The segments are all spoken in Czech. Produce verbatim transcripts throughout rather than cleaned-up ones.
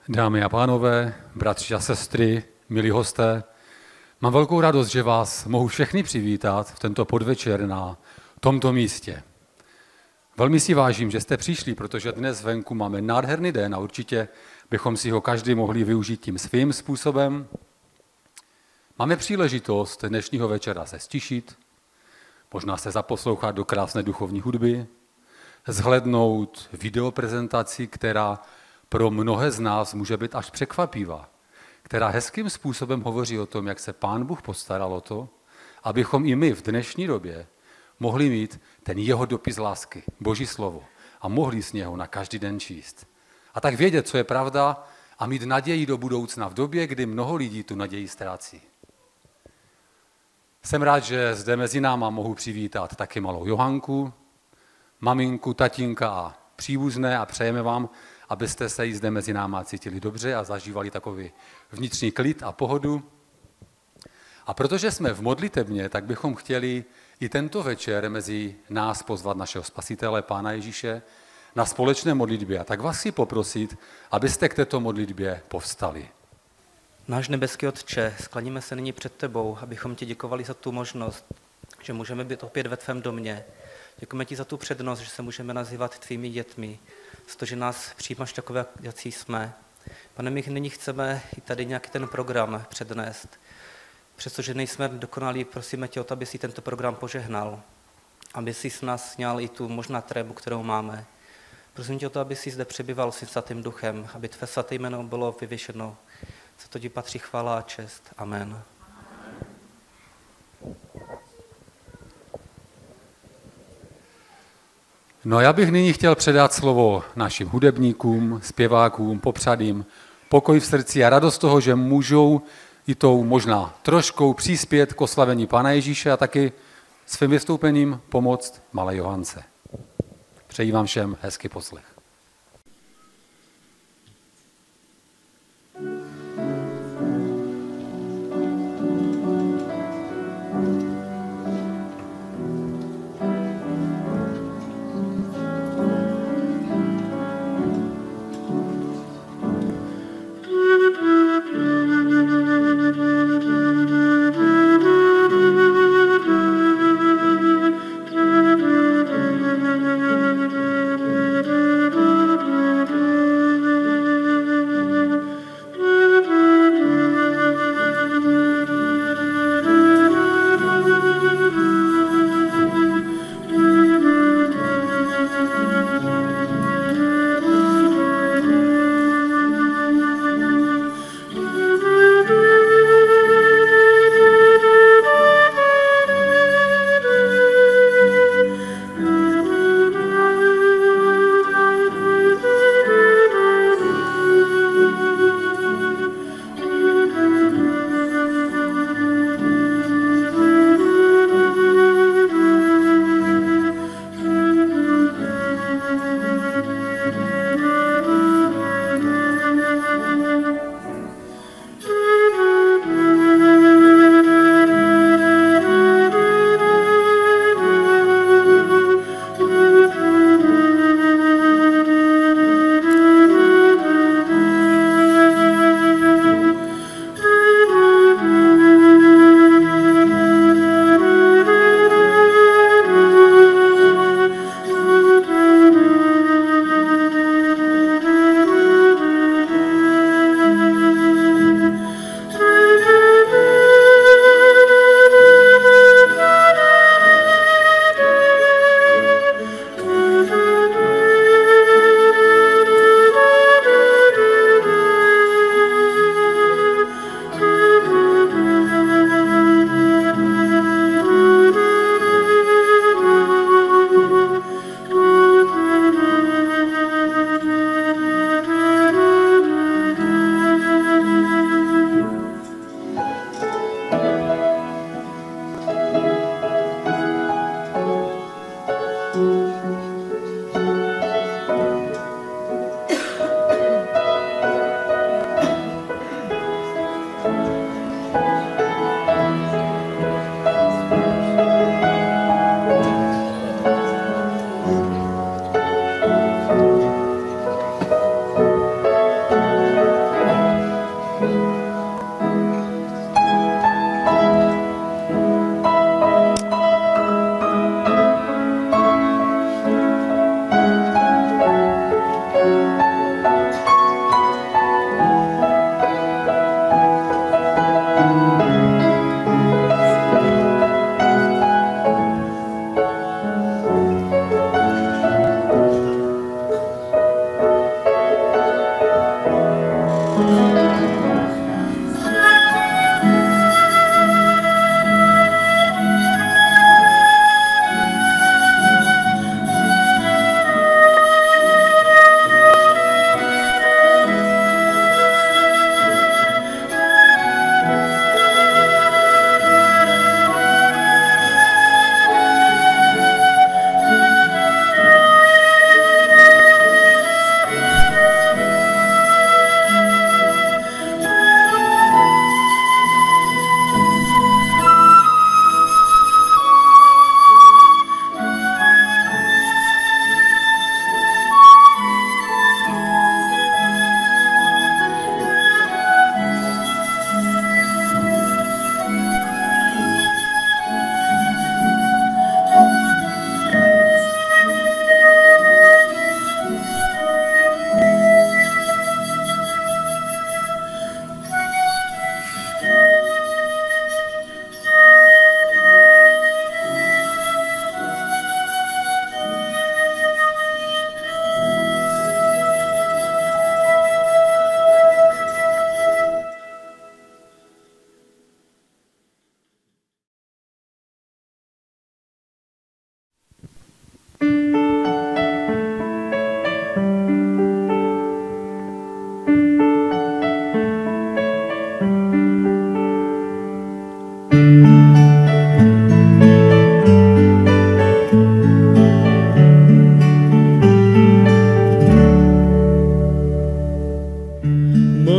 Dámy a pánové, bratři a sestry, milí hosté, mám velkou radost, že vás mohu všechny přivítat v tento podvečer na tomto místě. Velmi si vážím, že jste přišli, protože dnes venku máme nádherný den a určitě bychom si ho každý mohli využít tím svým způsobem. Máme příležitost dnešního večera se stišit, možná se zaposlouchat do krásné duchovní hudby, zhlédnout videoprezentaci, která pro mnohé z nás může být až překvapivá, která hezkým způsobem hovoří o tom, jak se Pán Bůh postaral o to, abychom i my v dnešní době mohli mít ten jeho dopis lásky, Boží slovo, a mohli z něho na každý den číst. A tak vědět, co je pravda, a mít naději do budoucna v době, kdy mnoho lidí tu naději ztrácí. Jsem rád, že zde mezi náma mohu přivítat taky malou Johanku, maminku, tatínka a příbuzné a přejeme vám, abyste se i zde mezi náma cítili dobře a zažívali takový vnitřní klid a pohodu. A protože jsme v modlitebně, tak bychom chtěli i tento večer mezi nás pozvat našeho Spasitele, Pána Ježíše, na společné modlitbě. A tak vás chci poprosit, abyste k této modlitbě povstali. Náš nebeský Otče, sklaníme se nyní před tebou, abychom ti děkovali za tu možnost, že můžeme být opět ve tvém domě. Děkujeme ti za tu přednost, že se můžeme nazývat tvými dětmi, za to, že nás přijímáš takové, jací jsme. Pane, my nyní chceme i tady nějaký ten program přednést. Přestože nejsme dokonalí, prosíme tě o to, aby si tento program požehnal, aby si s nás sněl i tu možná trébu, kterou máme. Prosím tě o to, aby si zde přebyval si svatým duchem, aby tvé svaté jméno bylo vyvěšeno. Za to ti patří chvála a čest. Amen. No já bych nyní chtěl předat slovo našim hudebníkům, zpěvákům, popřát jim pokoj v srdci a radost toho, že můžou i tou možná troškou přispět k oslavení Pána Ježíše a taky svým vystoupením pomoct malé Johance. Přeji vám všem hezký poslech. Thank you.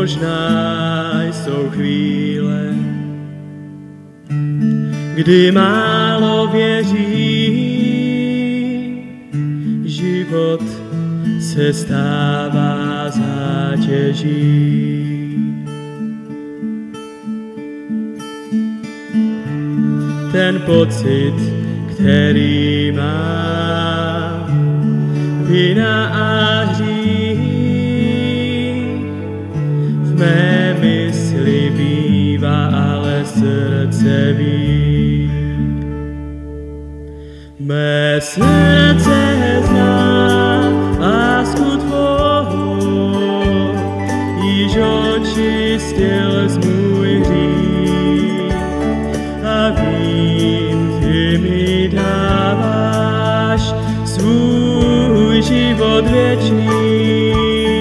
Možná jsou chvíle, kdy málo věří, život se stává zátěží. Ten pocit, který mám, vina a hřích, v mé mysli bývá, ale srdce ví. Mé srdce zná lásku tvou, již očistil z můj hřích a vím, ty mi dáváš svůj život věčný.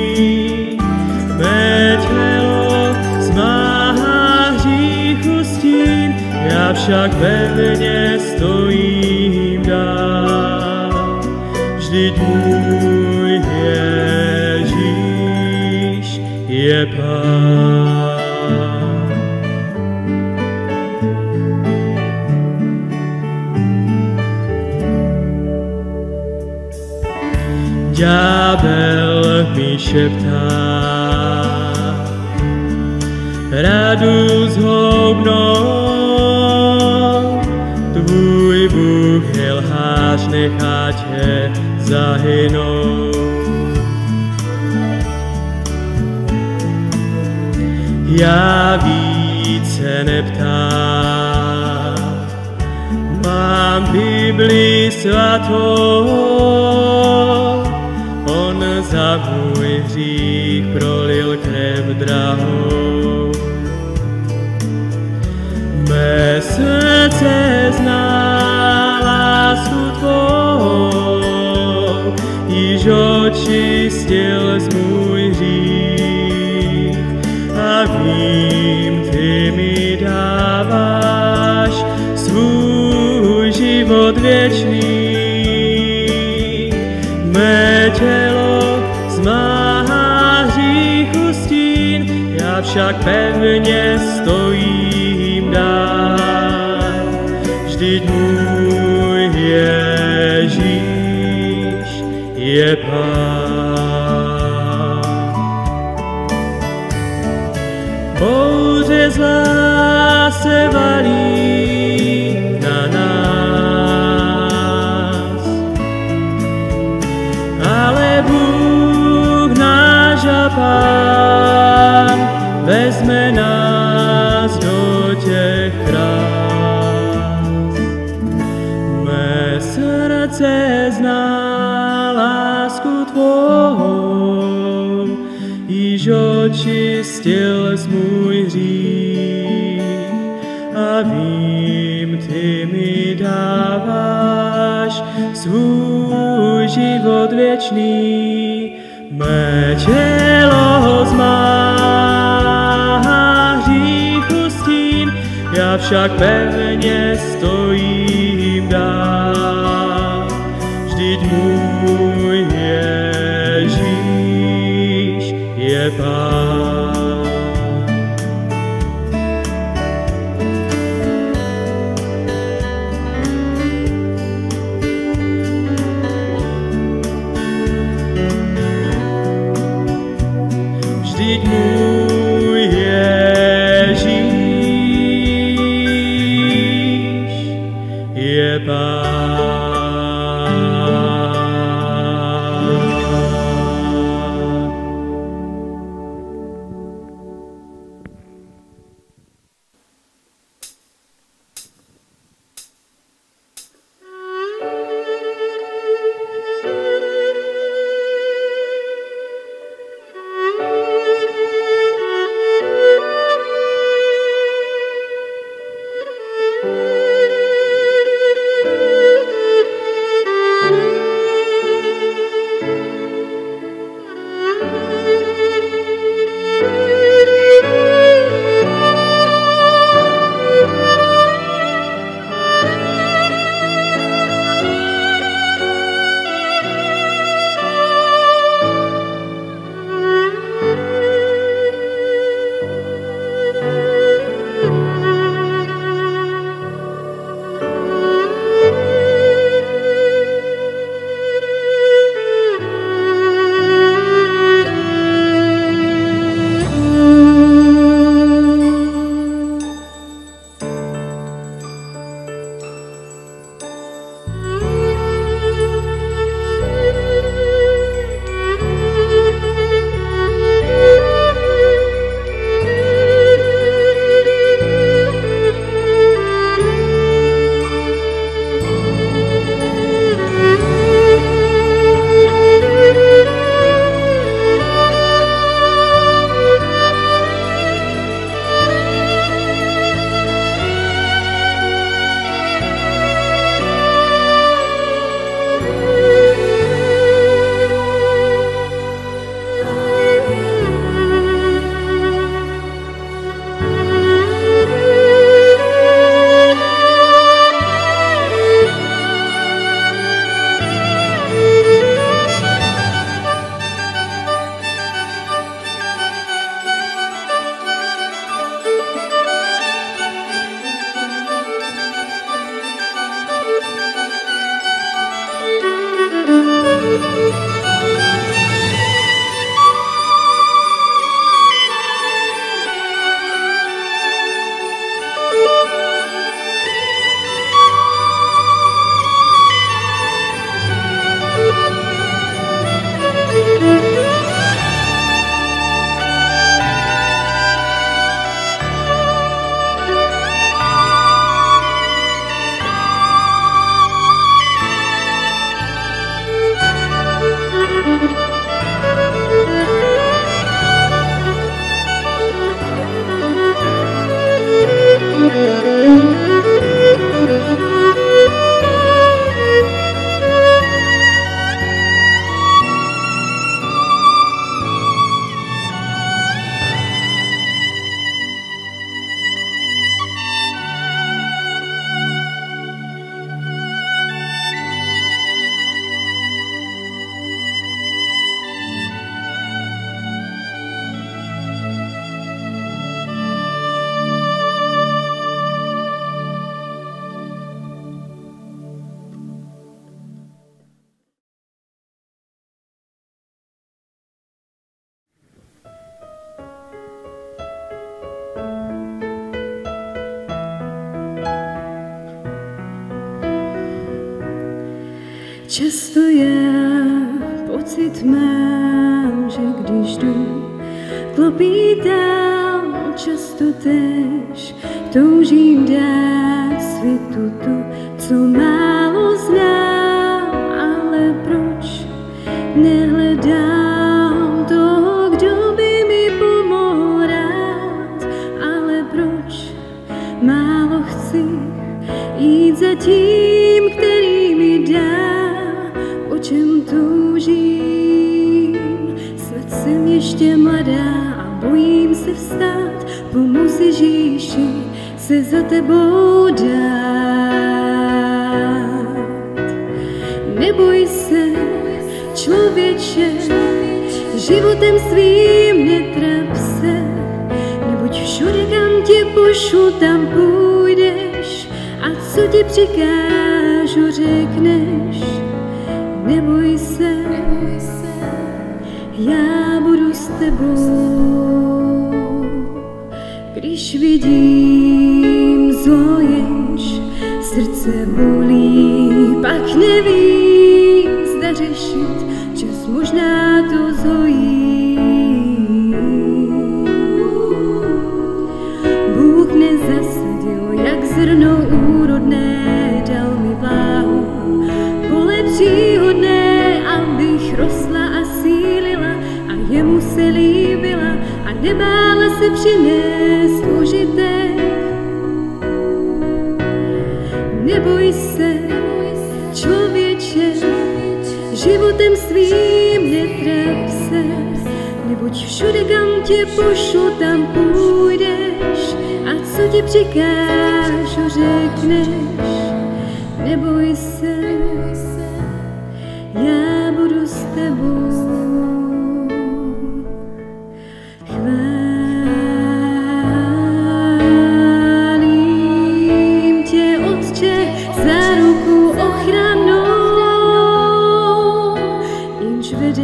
Mé tělo zmáhá hříchu stín, já však pevně stojím dál. Vždyť můj Ježíš je Pán. Ďábel mi šeptá radu zhoubnou, tvůj Bůh je lhář, nechá tě zahynout. Já více neptám, mám Bibli svatou, on za můj hřích prolil krev drahou. Mé srdce zná lásku tvou, již očistil z můj hřích a vím, ty mi dáváš svůj život věčný. Mé tělo zmáhá hříchu stín, já však pevně stojím dál. Vždyť můj Ježíš je Pán. Bouře zlá se valí na nás, ale Bůh náš a Pán vezme nás do těch krás. Mé srdce zná lásku tvou, již očistil z můj hřích a vím, ty mi dáváš svůj život věčný. Mé tělo zmáhá hříchu stín, já však pevně stojím dál. Vždyť můj Ježíš je Pán. Vždyť můj Ježíš je Pán. Často já pocit mám, že když jdu, klopítám, často též toužím dát světu to, co málo znám, ale proč nehledám toho, kdo by mi pomohl rád, ale proč málo chci jít za tím, který mi dá, o čem toužím. Snad jsem ještě mladá a bojím se vstát, pomoz Ježíši se za tebou dát. Neboj se, člověče, životem svým netrap se, neboť všude, kam tě pošlu, tam půjdeš, a co ti přikážu, řekneš. Neboj se, já budu s tebou. Když vidím zlo, jenž srdce bolí, pak nevím, zda řešit, čas možná to zhojí. Bůh nezasadil, jak zrno úrodné, dal mi váhu, pole příhodné, abych rostla a sílila a jemu se líbila a nebála se přinést užitek. Neboj se, člověče, životem svým netrap se, neboť všude, kam tě pošlu, tam půjdeš, a co ti přikážu, řekneš. Neboj se, já budu s tebou. Chválím tě, Otče, za ruku ochranou, jenž vede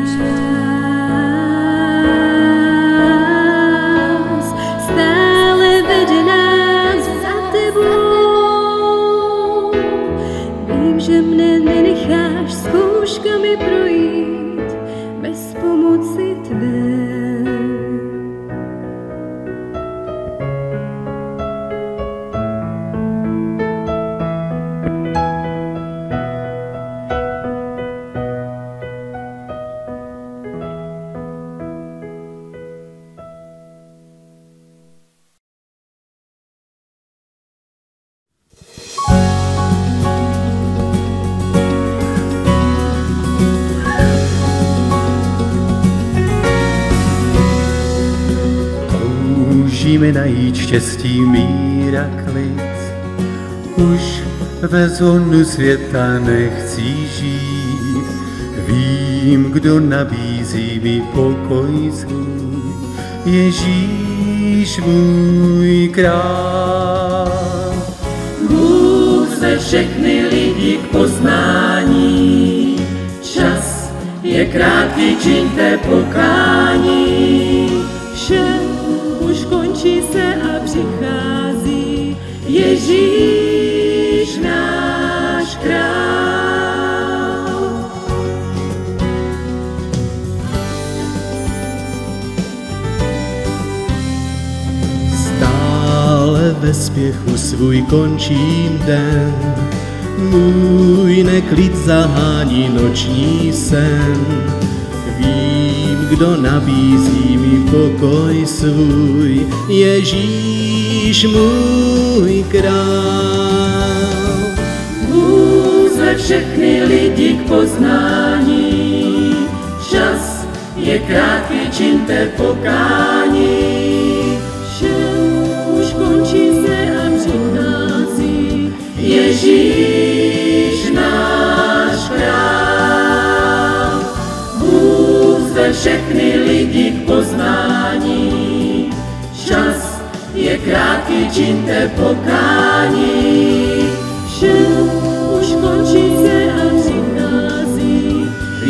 nás, stále vede nás za tebou. Vím, že mne nenecháš zkouškami projít bez pomoci tvé. Toužíme najít štěstí, mír a klid, už ve zhonu světa nechci žít. Vím, kdo nabízí mi pokoj svůj, Ježíš můj král. Bůh zve všechny lidi k poznání, čas je krátký, čiňte pokání. Vše už končí se a přichází Ježíš náš král. Stále ve spěchu svůj končím den, můj neklid zahání noční sen. Vím, kdo nabízí mi pokoj svůj, Ježíš můj král. Bůh zve všechny lidi k poznání, čas je krátký, čiňte pokání. vše už končí se a přichází Ježíš náš král. Bůh zve všechny lidi k poznání, čas je krátký, čiňte pokání. vše už končí se a přichází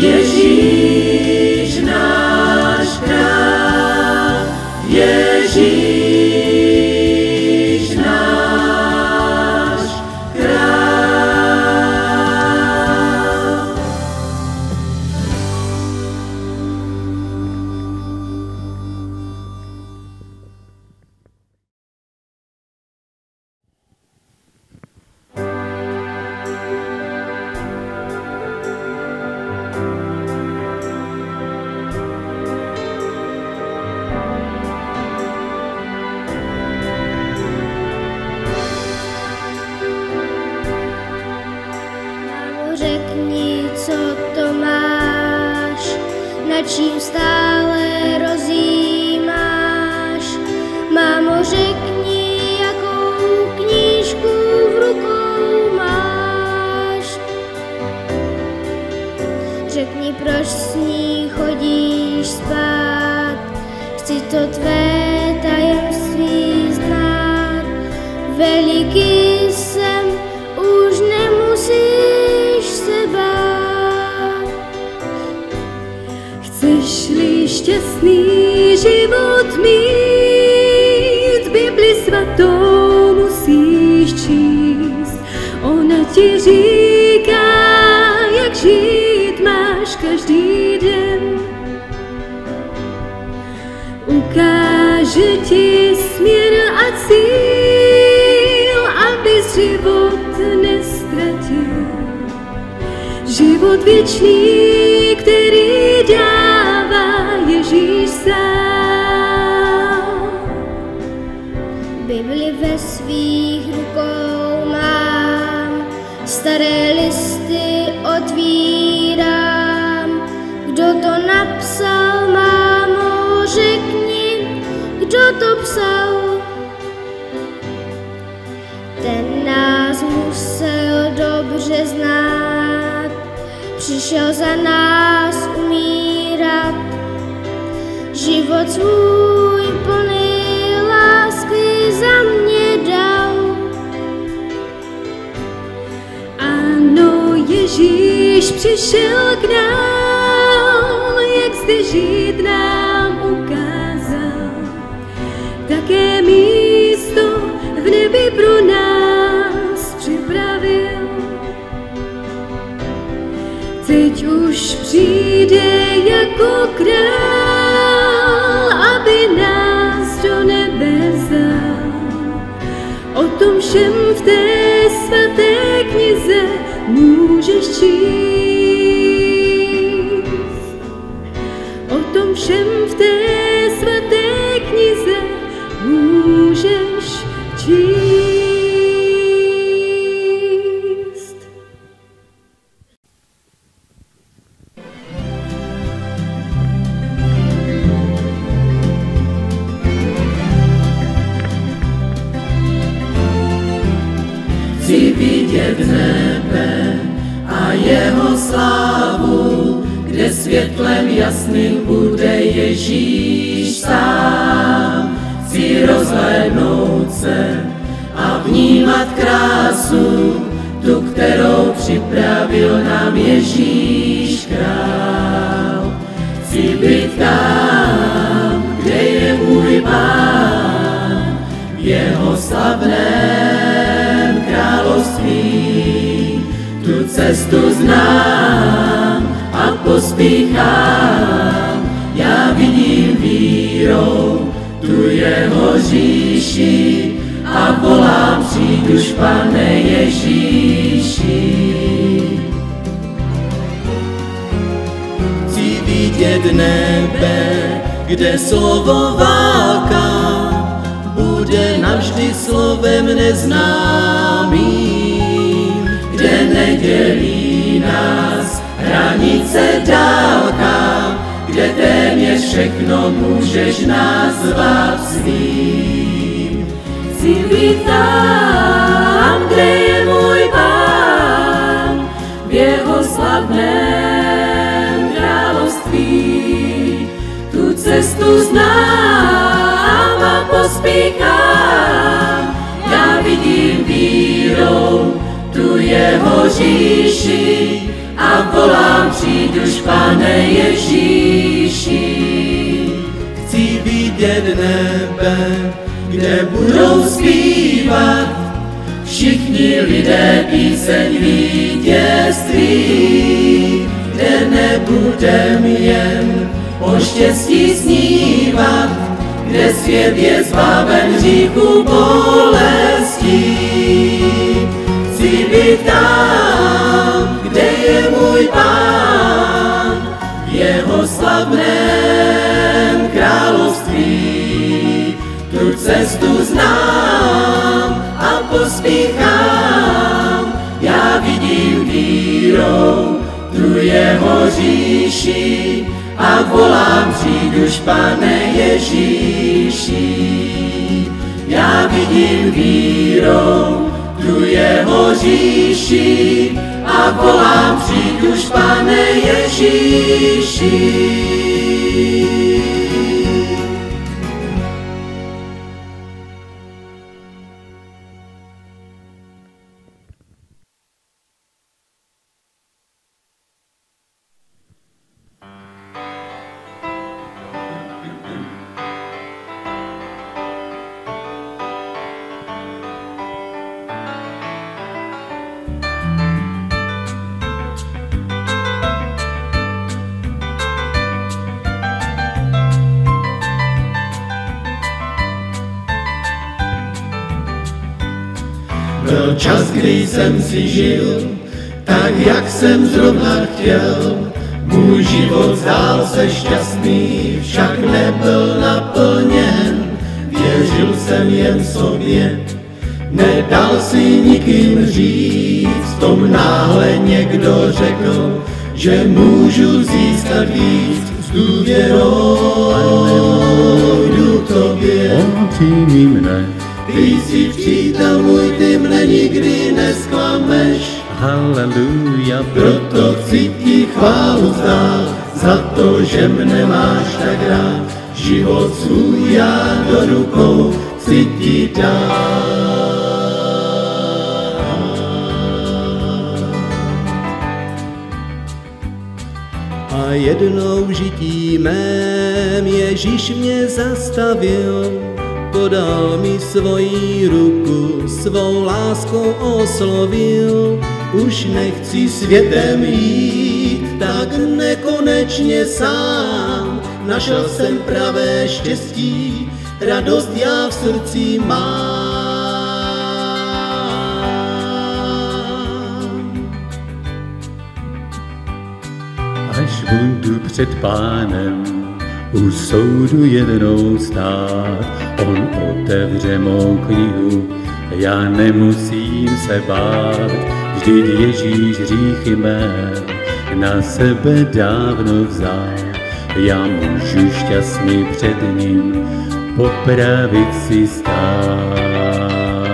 Ježíš náš král. Ježíš náš král. nad čím stále rozjímáš. Mámo, řekni, jakou knížku v rukou máš. Řekni, proč s ní chodíš spát, chci to tvé tajemství znát. Veliký jsem, už nemusíš se bát. Chceš-li šťastný život mít, Bibli svatou musíš číst. Ona ti říká, jak žít máš každý den. Ukáže ti směr a cíl, abys život nestratil. Život věčný, který dává Ježíš sám. Bibli ve svých rukou mám, staré listy otvírám. Kdo to napsal, mámo, řekni, kdo to psal. Ten nás musel dobře znát, přišel za nás umírat. Život svůj plný lásky za mě dal. Ano, Ježíš přišel k nám, jak zde žít nám ukázal. Také místo v nebi pro nás připravil. Teď už přijde jako král, aby nás do nebe vzal. O tom všem v té svaté knize můžeš číst. O tom všem v té svaté knize můžeš číst. Chci vidět nebe a jeho slávu, kde světlem jasným bude Ježíš sám. Chci rozhlédnout se a vnímat krásu, tu, kterou připravil nám Ježíš král. Chci být tam, kde je můj Pán, v jeho slavném království. Tu cestu znám a pospíchám, já vidím vírou tu jeho říši a volám, přijduž, Pane Ježíši. Chci vidět nebe, kde slovo válka bude navždy slovem neznámým, kde nedělí nás hranice dálka, kde téměř všechno můžeš nazvat svým. Chci být tam, kde je můj Pán, v jeho slavném království. Tu cestu znám a pospíchám, já vidím vírou tu jeho říši a volám, přijduž, Pane Ježíši. Chci vidět nebe, kde budou zpívat všichni lidé píseň vítězství, kde nebudem jen o štěstí snívat, kde svět je zbaven hříchu bolestí. Chci být tam, kde je můj Pán, v jeho slavném království. Tu cestu znám a pospíchám, já vidím vírou tu jeho říši a volám, přijduš, Pane Ježíši. Já vidím vírou tu jeho říši a volám, přijduš, Pane Ježíši. Byl čas, kdy jsem si žil, tak jak jsem zrovna chtěl. Můj život zdál se šťastný, však nebyl naplněn. Věřil jsem jen sobě, nedal si nikým říct. V tom náhle někdo řekl, že můžu získat víc. S důvěrou jdu k tobě. Přijmi mne, Ty jsi přítel můj, ty mne nikdy nesklameš. haleluja, Proto chci ti chválu vzdát, za to, že mne máš tak rád. Život svůj já do rukou chci ti dát. A jednou v žití mém Ježíš mě zastavil, podal mi svoji ruku, svou láskou oslovil. Už nechci světem jít, tak nekonečně sám. Našel jsem pravé štěstí, radost já v srdci mám. až budu před Pánem u soudu jednou stát, on otevře mou knihu, já nemusím se bát, vždyť Ježíš hříchy mé na sebe dávno vzal. Já můžu šťastný před ním po pravici stát.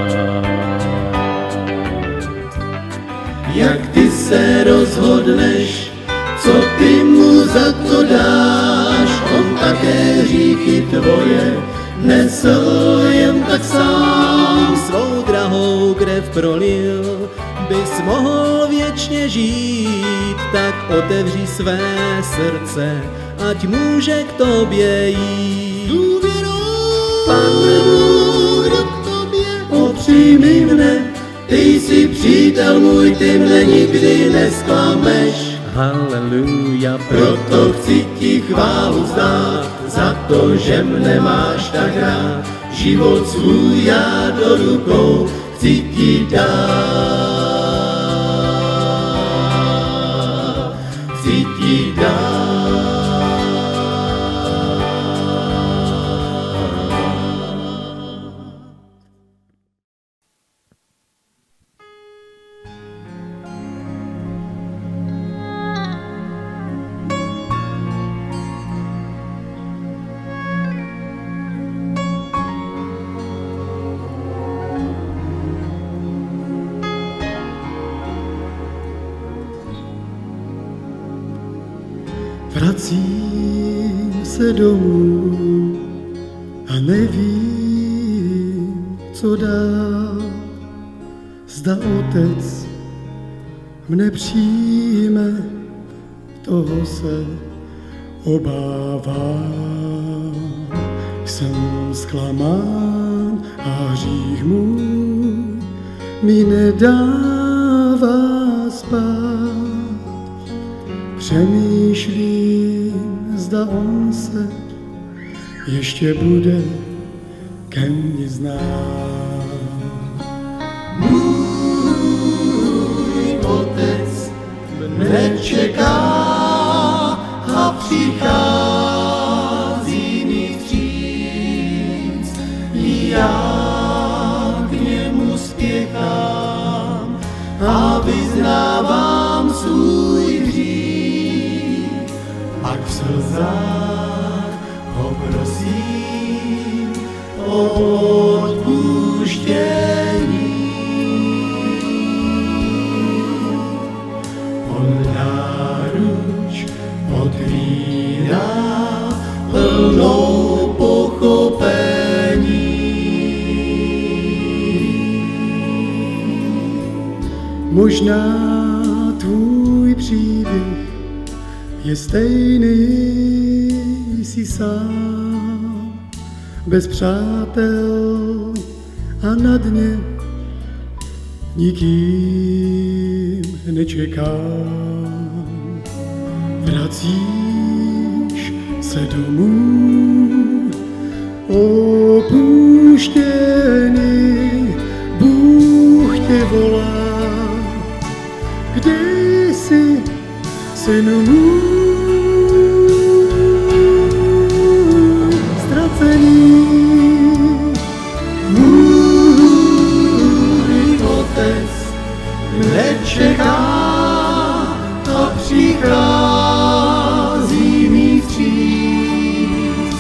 Jak ty se rozhodneš, co ty mu za to dáš, on také hříchy tvoje nesl jen tak sám. Svou drahou krev prolil, bys mohl věčně žít, tak otevři své srdce, ať může k tobě jít. Důvěrou, Pane, jdu k tobě, opřijmi mne, ty jsi přítel můj, ty mne nikdy nesklameš. Haleluja, Proto chci ti chválu vzdát, za to, že mne máš tak rád. Život svůj já do rukou chci ti dát. Chci ti dát. Vracím se domů a nevím, co dál. Zda otec mne přijme, toho se obávám. Jsem zklamán a hřích můj mi nedává spát. Přemýšlím, zda on se ještě bude ke mně znát. Můj otec mne čeká a přichází mi vstříc. Já k němu spěchám a vyznávám svůj hřích. Pak v slzách slzách ho prosím o odpuštění. On náruč otvírá plnou pochopení. Možná tvůj příběh je stejný, jsi sám, bez přátel a na dně nikým nečekám. Vracíš se domů opuštěný, Bůh tě volá. Kde jsi, synu můj, ztracený? Můj otec nečeká a přichází mi vstříc.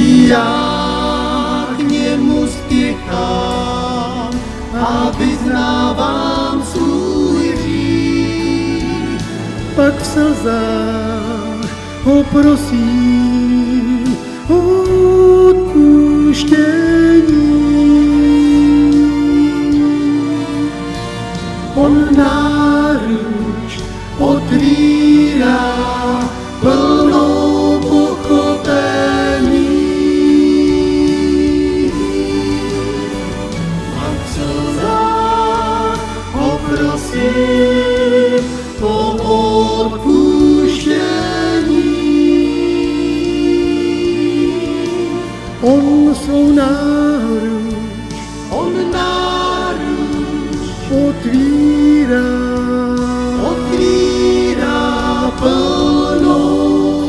Já k němu spěchám a vyznávám svůj hřích. Pak v slzách ho prosím o odpuštění. On náruč otvírá plnou pochopení. A v slzách ho prosím o odpuštění. On svou náruč, on náruč otvírá, otvírá plnou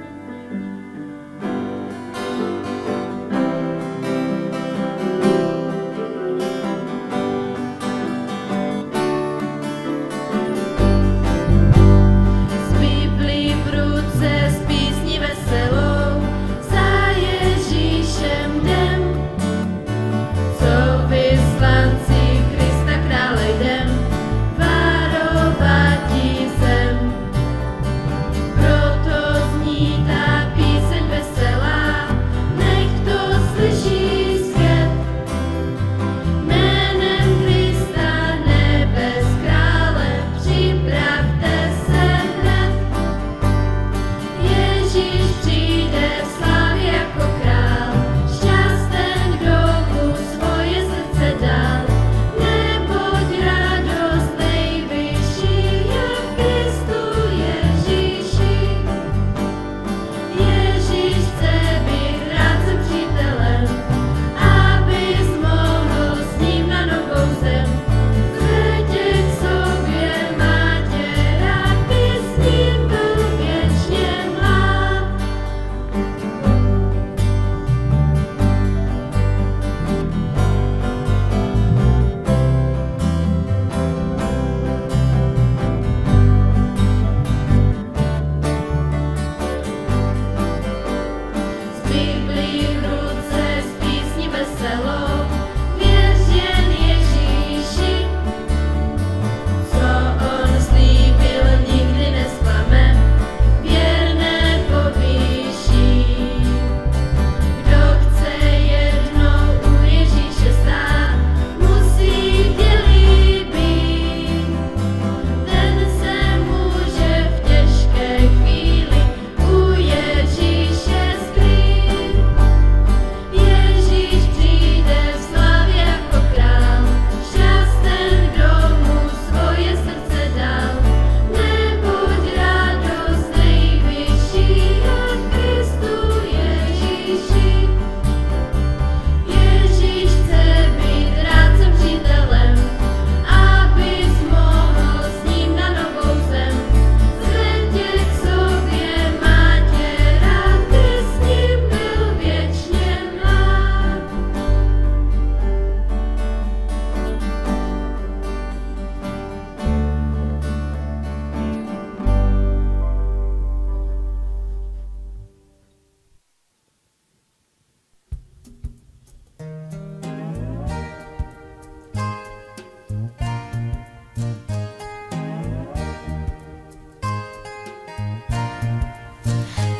pochopení.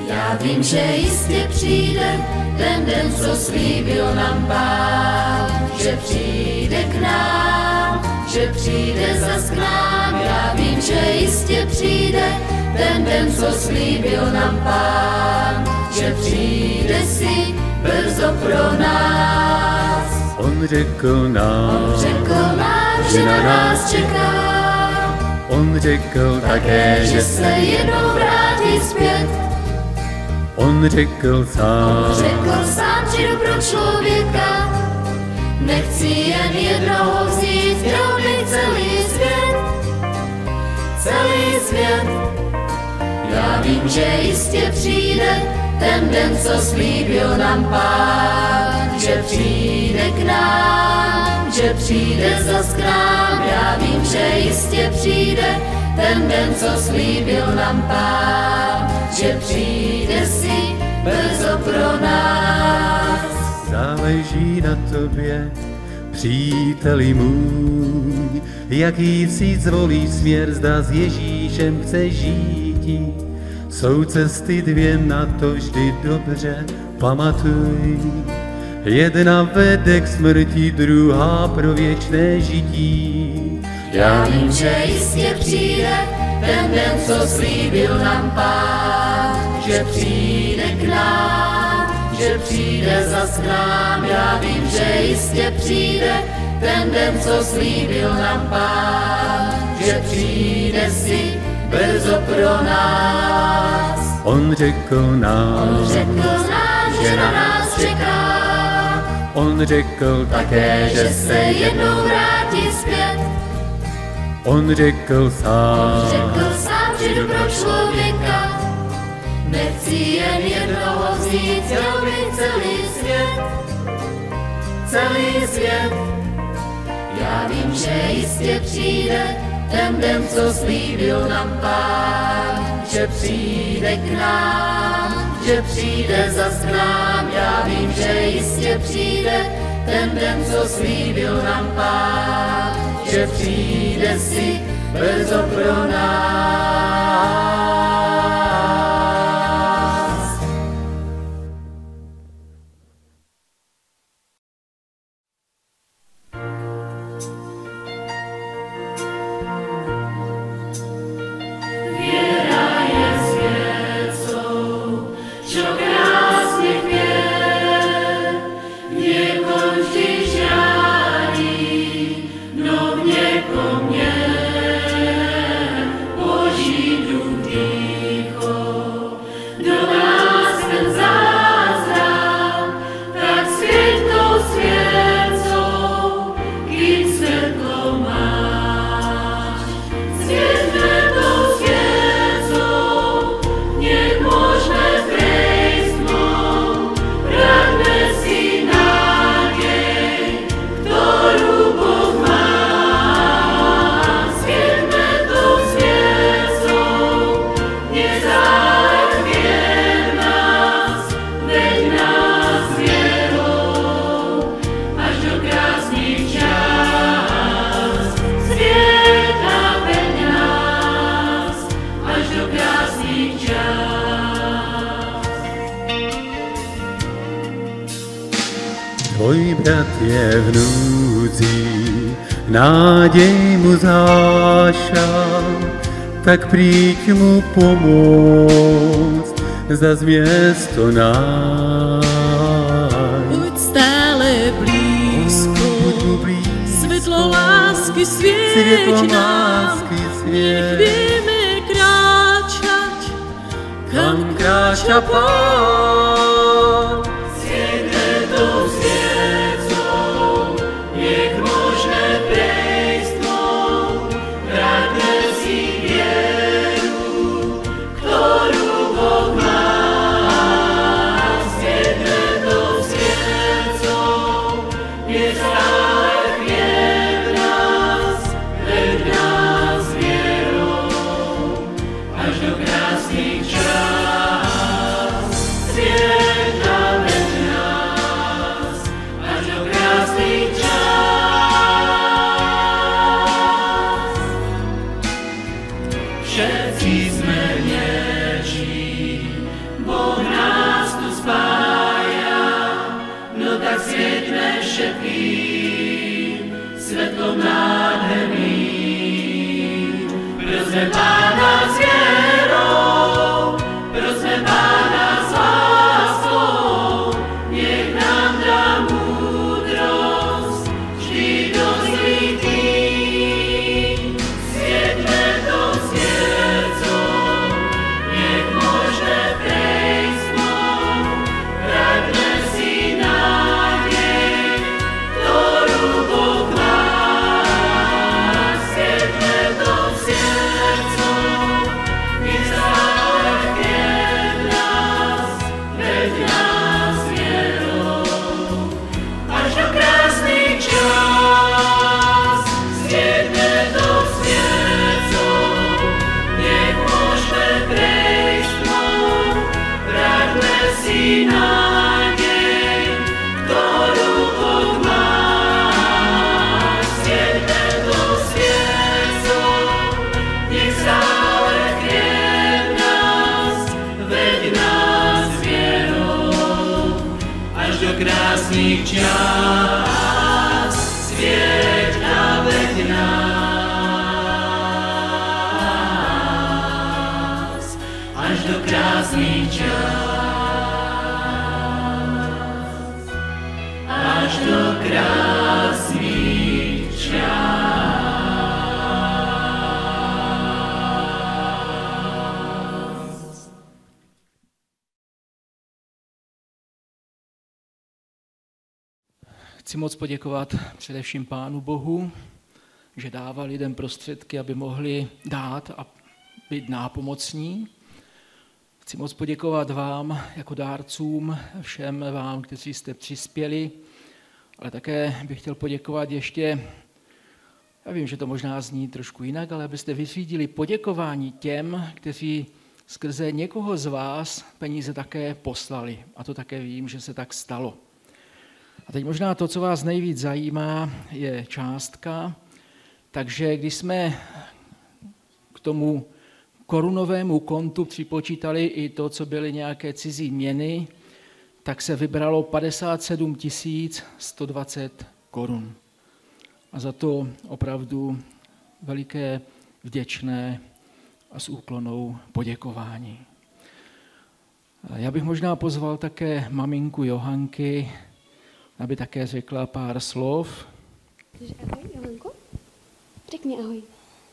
Já vím, že jistě přijde ten den, co slíbil nám Pán, že přijde k nám, že přijde zas k nám. Já vím, že jistě přijde ten den, co slíbil nám Pán, že přijde si brzo pro nás. On řekl nám, On řekl nám, že na nás čeká. On řekl také, že se jednou vrátí zpět. On řekl sám, On řekl sám, přijdu pro člověka. Nechci jen jednoho vzít, chtěl bych celý svět, celý svět. Já vím, že jistě přijde ten den, co slíbil nám Pán, že přijde k nám, že přijde zas k nám. Já vím, že jistě přijde ten den, co slíbil nám Pán, že přijde si brzo pro nás. záleží na tobě, příteli můj, jaký si zvolíš směr, zda s Ježíšem chceš žít. Jsou cesty dvě, na to vždy dobře pamatuj. Jedna vede k smrti, druhá pro věčné žití. Já vím, že jistě přijde ten den, co slíbil nám Pán, že přijde k nám, že přijde zas k nám. Já vím, že jistě přijde ten den, co slíbil nám Pán, že přijde si brzo pro nás. On řekl nám, On řekl nám, že na nás čeká. on řekl Také, že se jednou vrátí zpět. on řekl sám, Řekl sám, přijdu pro člověka. Nechci jen jednoho vzít, chtěl bych celý svět, celý svět. Já vím, že jistě přijde ten den, co slíbil nám Pán, že přijde k nám, že přijde zas k nám. Já vím, že jistě přijde ten den, co slíbil nám Pán, že přijde si brzo pro nás. Tvoj brat je v núdzi, nádej mu zášal, tak príď mu pomôcť, zas miesto nájsť. Buď stále blízko, Buď mu blízko, svetlo lásky svetlo svieť nám, lásky nech svieť, vieme kráčať, kam kráča Pán. Yeah. krásných čas, svět navek nás, až do krásných čas, až do krásných čas. Chci moc poděkovat především Pánu Bohu, že dává lidem prostředky, aby mohli dát a být nápomocní. Chci moc poděkovat vám jako dárcům, všem vám, kteří jste přispěli, ale také bych chtěl poděkovat ještě, já vím, že to možná zní trošku jinak, ale abyste vyřídili poděkování těm, kteří skrze někoho z vás peníze také poslali. A to také vím, že se tak stalo. A teď možná to, co vás nejvíc zajímá, je částka. Takže když jsme k tomu korunovému kontu připočítali i to, co byly nějaké cizí měny, tak se vybralo padesát sedm tisíc sto dvacet korun. A za to opravdu veliké vděčné a s úklonou poděkování. Já bych možná pozval také maminku Johanky, aby také řekla pár slov. Ahoj, Johanko. Řekni ahoj.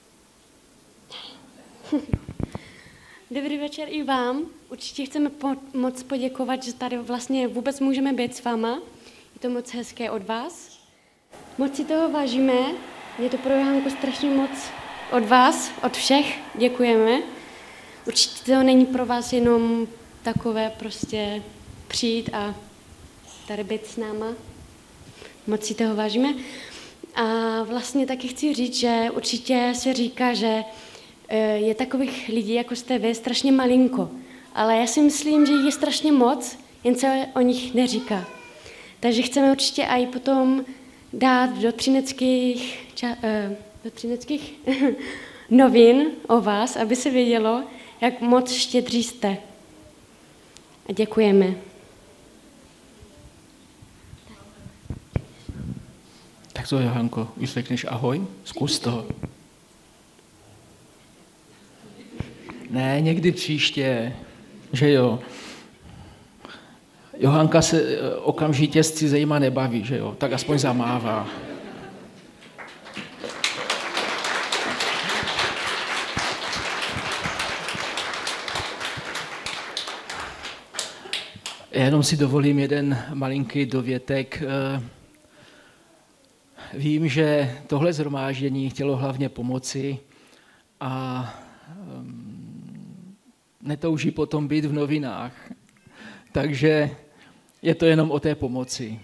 Dobrý večer i vám. Určitě chceme po- moc poděkovat, že tady vlastně vůbec můžeme být s váma. Je to moc hezké od vás. Moc si toho vážíme. Je to pro Johanku strašně moc od vás, od všech. Děkujeme. Určitě to není pro vás jenom takové prostě přijít a tady být s náma. Moc si toho vážíme. A vlastně taky chci říct, že určitě se říká, že je takových lidí, jako jste vy, strašně malinko. Ale já si myslím, že jich je strašně moc, jen se o nich neříká. Takže chceme určitě i potom dát do třineckých, ča, do třineckých novin o vás, aby se vědělo, jak moc štědří jste. A děkujeme. Tak to, Johanko, už řekneš ahoj? Zkus to. Ne, někdy příště, že jo. Johanka se okamžitě s cizejma nebaví, že jo, tak aspoň zamává. Já jenom si dovolím jeden malinký dovětek. Vím, že tohle shromáždění chtělo hlavně pomoci a netouží potom být v novinách. Takže je to jenom o té pomoci.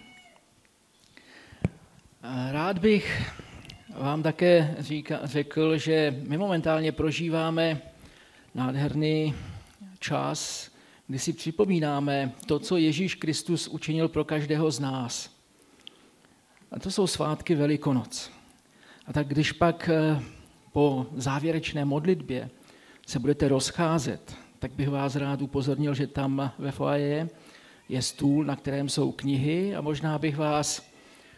Rád bych vám také říka, řekl, že my momentálně prožíváme nádherný čas, kdy si připomínáme to, co Ježíš Kristus učinil pro každého z nás. A to jsou svátky Velikonoc. A tak když pak po závěrečné modlitbě se budete rozcházet, tak bych vás rád upozornil, že tam ve foaje je stůl, na kterém jsou knihy a možná bych vás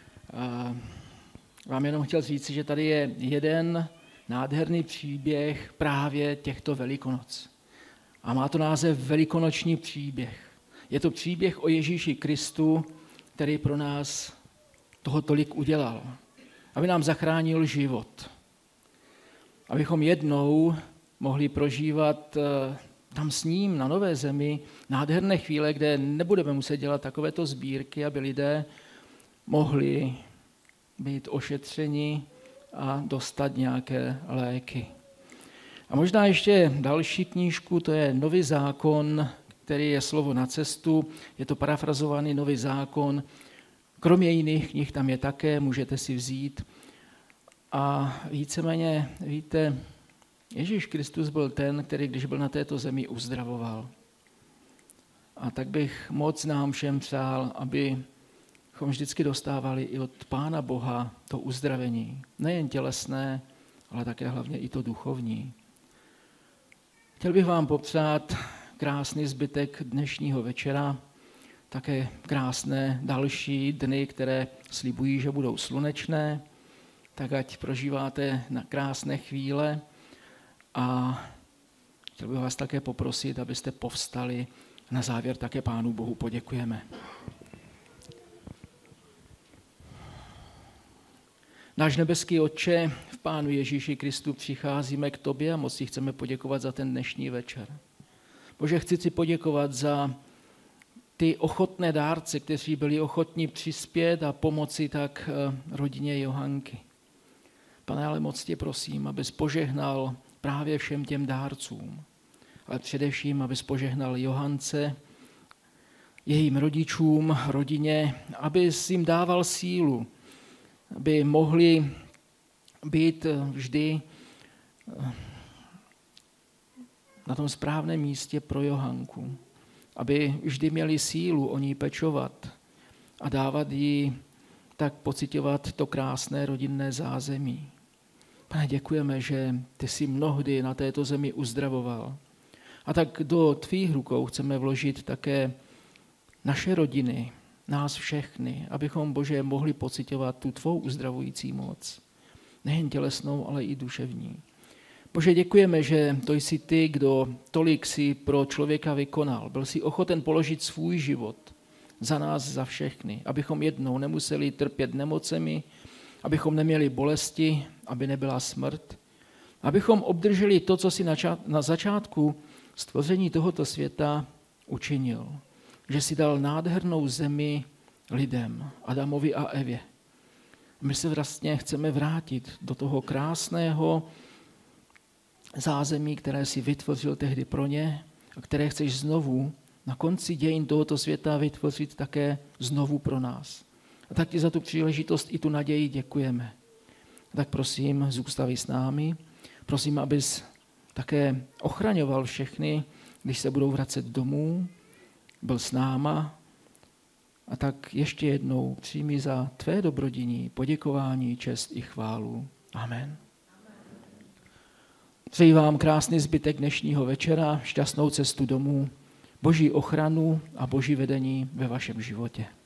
vám jenom chtěl říct, že tady je jeden nádherný příběh právě těchto Velikonoc. A má to název Velikonoční příběh. Je to příběh o Ježíši Kristu, který pro nás toho tolik udělal. Aby nám zachránil život. Abychom jednou mohli prožívat tam s ním na Nové Zemi nádherné chvíle, kde nebudeme muset dělat takovéto sbírky, aby lidé mohli být ošetřeni a dostat nějaké léky. A možná ještě další knížku, to je Nový zákon, který je slovo na cestu, je to parafrazovaný Nový zákon. Kromě jiných knih tam je také, můžete si vzít. A víceméně, víte, Ježíš Kristus byl ten, který, když byl na této zemi, uzdravoval. A tak bych moc nám všem přál, abychom vždycky dostávali i od Pána Boha to uzdravení. Nejen tělesné, ale také hlavně i to duchovní. Chtěl bych vám popřát krásný zbytek dnešního večera. také krásné další dny, které slibují, že budou slunečné, tak ať prožíváte na krásné chvíle a chtěl bych vás také poprosit, abyste povstali. Na závěr také Pánu Bohu poděkujeme. Náš nebeský Otče, v Pánu Ježíši Kristu přicházíme k tobě a moc ti chceme poděkovat za ten dnešní večer. Bože, chci ti poděkovat za ty ochotné dárce, kteří byli ochotní přispět a pomoci tak rodině Johanky. Pane, ale moc tě prosím, abys požehnal právě všem těm dárcům, ale především, abys požehnal Johance, jejím rodičům, rodině, abys jim dával sílu, aby mohli být vždy na tom správném místě pro Johanku, aby vždy měli sílu o ní pečovat a dávat jí tak pociťovat to krásné rodinné zázemí. Pane, děkujeme, že ty jsi mnohdy na této zemi uzdravoval. A tak do tvých rukou chceme vložit také naše rodiny, nás všechny, abychom, Bože, mohli pociťovat tu tvou uzdravující moc. Nejen tělesnou, ale i duševní. Bože, děkujeme, že to jsi ty, kdo tolik si pro člověka vykonal. Byl jsi ochoten položit svůj život za nás, za všechny, abychom jednou nemuseli trpět nemocemi, abychom neměli bolesti, aby nebyla smrt, abychom obdrželi to, co jsi na začátku stvoření tohoto světa učinil. Že jsi dal nádhernou zemi lidem, Adamovi a Evě. My se vlastně chceme vrátit do toho krásného zázemí, které jsi vytvořil tehdy pro ně a které chceš znovu na konci dějin tohoto světa vytvořit také znovu pro nás. A tak ti za tu příležitost i tu naději děkujeme. A tak prosím, zůstaví s námi. Prosím, abys také ochraňoval všechny, když se budou vracet domů, byl s náma. A tak ještě jednou přijmi za tvé dobrodiní poděkování, čest i chválu. Amen. Přeji vám krásný zbytek dnešního večera, šťastnou cestu domů, Boží ochranu a Boží vedení ve vašem životě.